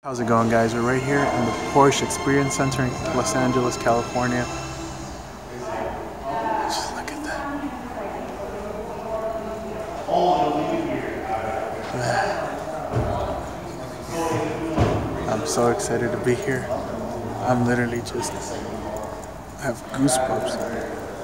How's it going, guys? We're right here in the Porsche Experience Center in Los Angeles, California. Just look at that. I'm so excited to be here. I'm literally just, I have goosebumps.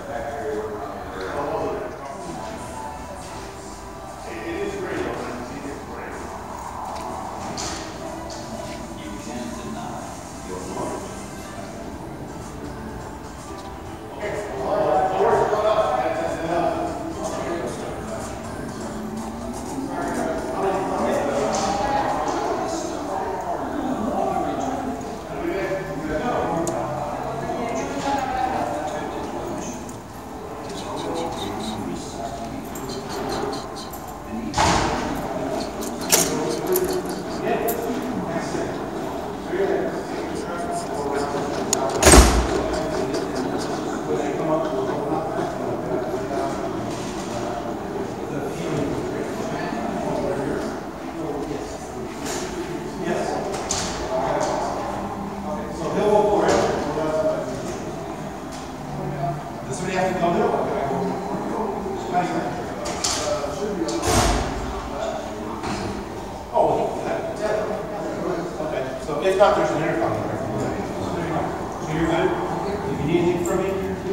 If not, there's an intercom there. So you're good? If you need anything from me,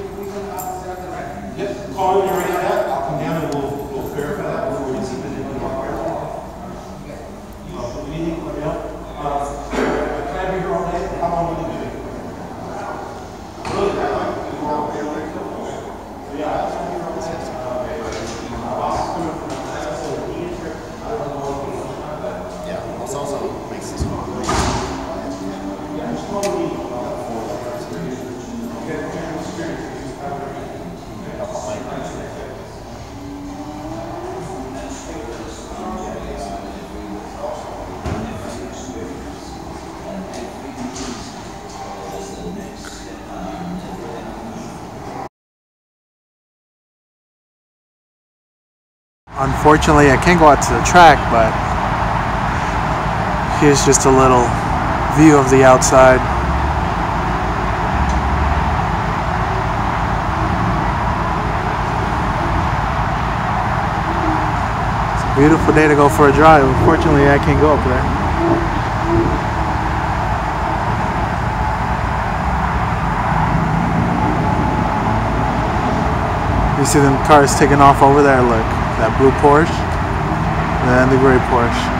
yep, call me when you're ready for that. I'll come down and we'll verify that before we see the video. If you need anything, let me know. Can I be here all day? How long will you be? Really that long? Yeah. Yeah, it's also makes this fun. Unfortunately, I can't go out to the track, but here's just a little view of the outside. It's a beautiful day to go for a drive. Unfortunately, I can't go up there. You see them cars taking off over there, look. That blue Porsche and the gray Porsche.